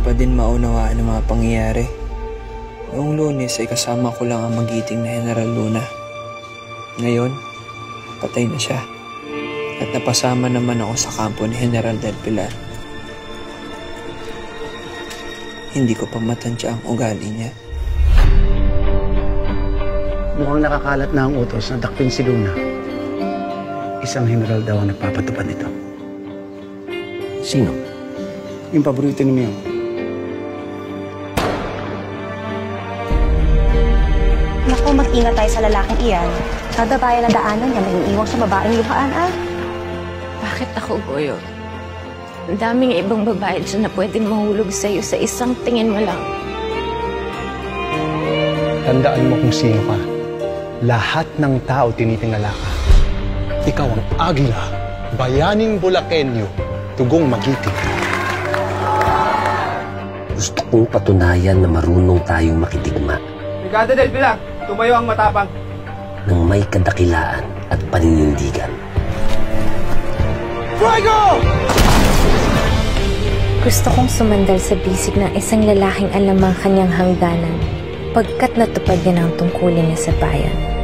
pa din maunawaan ang mga pangyayari. Noong Lunes ay kasama ko lang ang magiting na General Luna. Ngayon, patay na siya. At napasama naman ako sa kampo ni General Del Pilar. Hindi ko pa matansya ang ugali niya. Mukhang nakakalat na ang utos na dakpin si Luna. Isang general daw ang nagpapatupad nito. Sino? Yung paborito ni Mio. Naku, mag-ingat tayo sa lalaking iyan. Kada bayan ng daanan niya, may iiwang sa babaeng luhaan, ah. Bakit ako, Goyo? Ang daming ibang babae dyan na pwedeng mahulog sa'yo sa isang tingin mo lang. Tandaan mo kung sino ka. Lahat ng tao tinitingala ka. Ikaw ang Agila, bayaning Bulakenyo, tugong magiting. Gusto kong patunayan na marunong tayong makidigma. Brigada Del Pilar, tumayo ang matapang. Nang may kadakilaan at paninindigan. Fuego! Gusto kong sumandal sa bisig ng isang lalaking alam ang kanyang hangganan pagkat natupad niya ng tungkulin niya sa bayan.